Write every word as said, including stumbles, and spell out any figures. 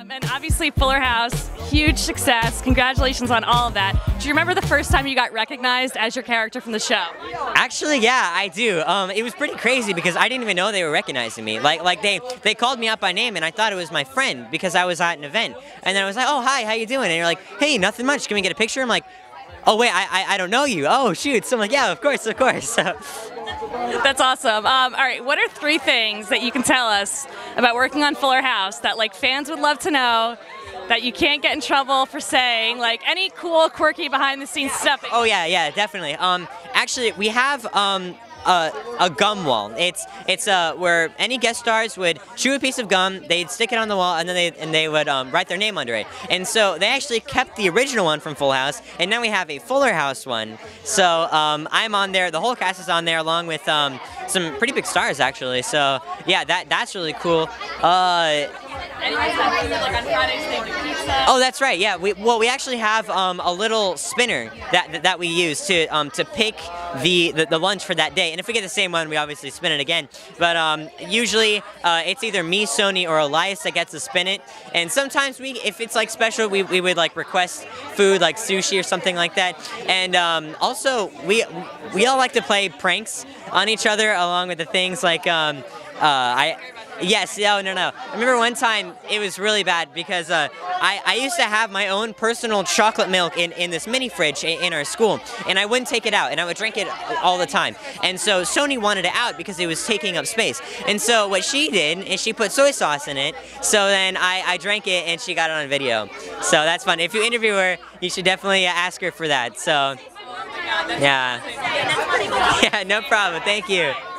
Um, and obviously Fuller House, huge success. Congratulations on all of that. Do you remember the first time you got recognized as your character from the show? Actually, yeah, I do. Um, it was pretty crazy because I didn't even know they were recognizing me. Like, like they they called me out by name, and I thought it was my friend because I was at an event. And then I was like, "Oh, hi, how you doing?" And you're like, "Hey, nothing much. Can we get a picture?" I'm like, "Oh wait, I I, I don't know you. Oh shoot." So I'm like, "Yeah, of course, of course." That's awesome. Um, all right, what are three things that you can tell us about working on Fuller House that like fans would love to know, that you can't get in trouble for saying? Like any cool, quirky behind-the-scenes stuff? Oh yeah, yeah, definitely. Um, actually, we have um. A, a gum wall. It's it's uh where any guest stars would chew a piece of gum, they'd stick it on the wall, and then they and they would um, write their name under it. And so they actually kept the original one from Full House, and now we have a Fuller House one. So um, I'm on there. The whole cast is on there, along with um, some pretty big stars actually. So yeah, that that's really cool. Uh, Oh, that's right. Yeah. We, well, we actually have um, a little spinner that that we use to um, to pick the, the the lunch for that day. And if we get the same one, we obviously spin it again. But um, usually uh, it's either me, Sony, or Elias that gets to spin it. And sometimes we, if it's like special, we we would like request food like sushi or something like that. And um, also we we all like to play pranks on each other along with the things like um, uh, I. Yes, no, no, no. I remember one time it was really bad because uh, I, I used to have my own personal chocolate milk in, in this mini fridge in, in our school, and I wouldn't take it out, and I would drink it all the time. And so Sony wanted it out because it was taking up space. And so what she did is she put soy sauce in it, so then I, I drank it and she got it on video. So that's fun. If you interview her, you should definitely ask her for that. So, yeah. Yeah, no problem. Thank you.